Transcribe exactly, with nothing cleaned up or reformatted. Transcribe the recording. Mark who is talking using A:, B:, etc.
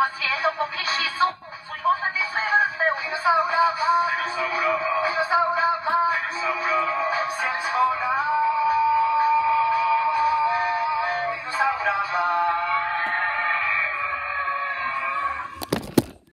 A: świecie, póki sisu, swój można nie słyszał. Dinosaura ma, dinosaura ma, zjedz woda. Dinosaura ma.